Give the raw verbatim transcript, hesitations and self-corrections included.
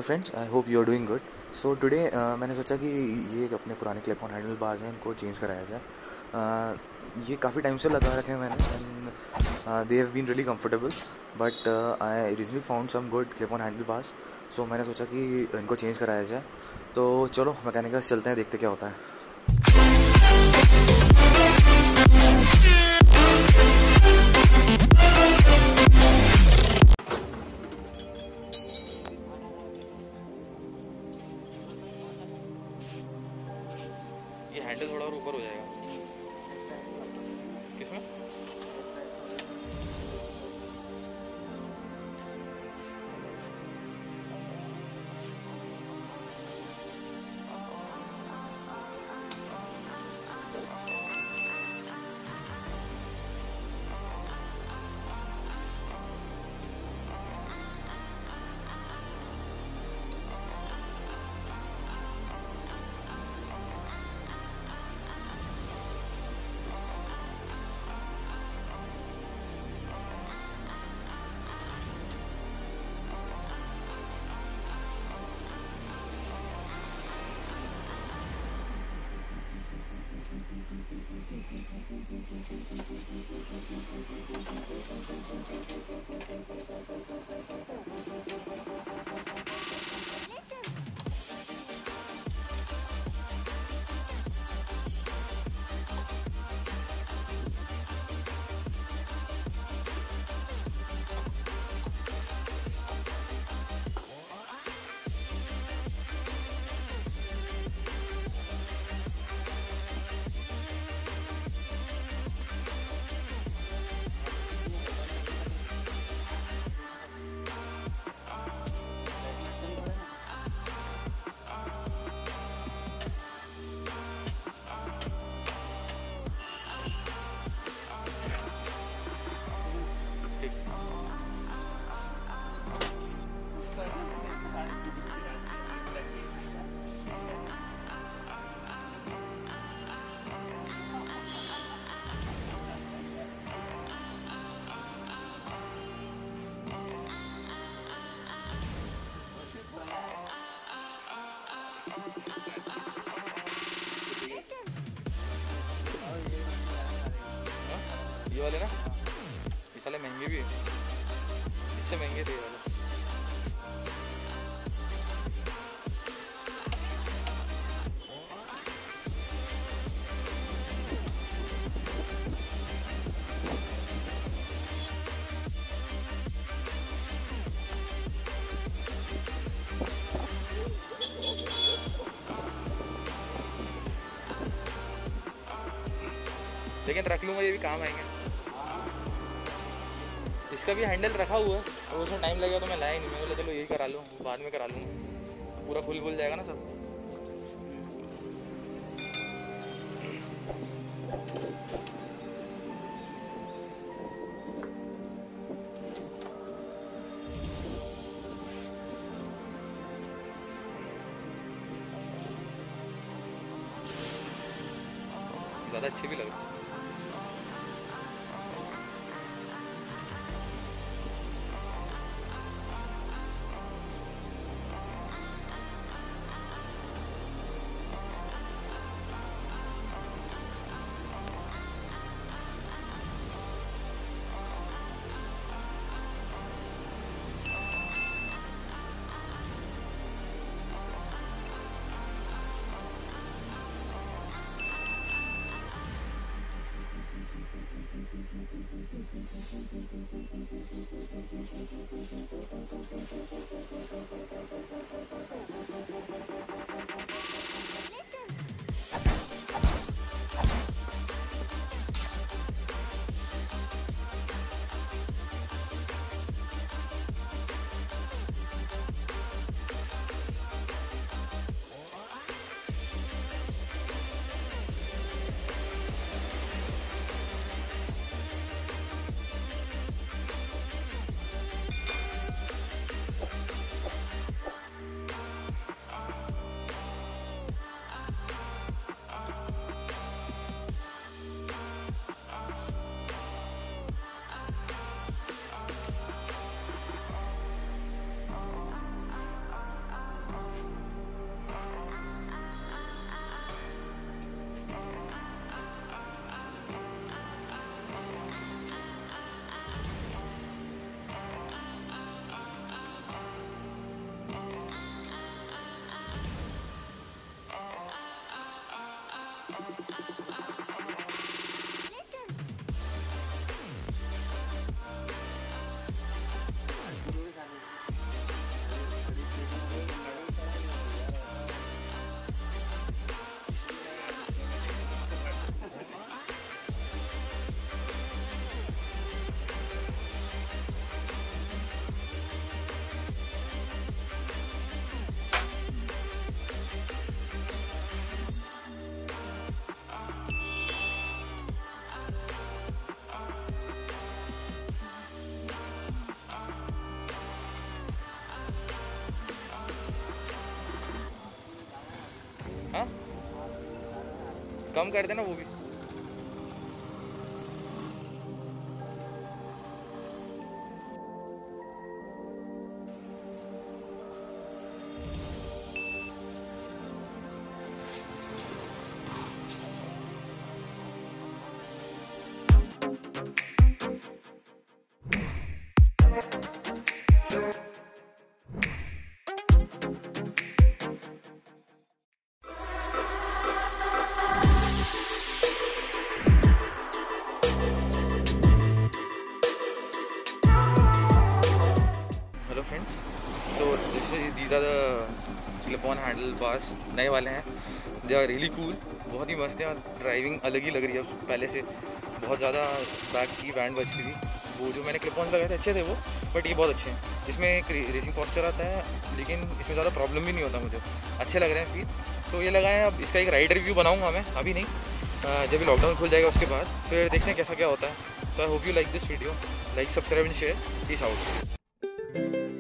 Friends, I hope you are doing good. So today मैंने सोचा कि ये अपने पुराने क्लिप ऑन हैंडल बार्स हैं, इनको चेंज कराया जाए। uh, ये काफ़ी टाइम से लगा रखे हैं मैंने, and they have been really comfortable, but I recently found some good clip on handle bars. So मैंने सोचा कि इनको चेंज कराया जाए। तो चलो मैकेनिक चलते हैं, देखते क्या होता है। ये हैंडल थोड़ा और ऊपर हो जाएगा। किसमें? ये वाले ना, ये साले महंगे भी है, इससे महंगे थे ये वाले। लेकिन रख लूँगा, ये भी काम आएंगे। इसका भी हैंडल रखा हुआ है और उसमें टाइम लगेगा तो मैं लाया नहीं। मैं बोला चलो यही करा लूँ, बाद में करा लूँगा, पूरा खुल खुल जाएगा ना सब। ज़्यादा अच्छे भी लग रहे हैं। हाँ कम कर देना वो भी। Friends, so this these are the clip on handle bars, नए वाले हैं। दे आर रियली कूल, बहुत ही मस्त है और ड्राइविंग अलग ही लग रही है पहले से। बहुत ज़्यादा बैक की बैंड बजती थी, वो जो मैंने क्लिप ऑन लगाए थे अच्छे थे वो, बट ये बहुत अच्छे हैं। इसमें एक रेसिंग पोस्चर आता है, लेकिन इसमें ज़्यादा प्रॉब्लम भी नहीं होता मुझे, अच्छे लग रहे हैं फील। तो ये लगाए हैं। अब इसका एक राइड रिव्यू बनाऊँगा मैं, अभी नहीं, जब भी लॉकडाउन खुल जाएगा उसके बाद, फिर देखते हैं कैसा क्या होता है। So I hope you like this video, like subscribe and share, peace out.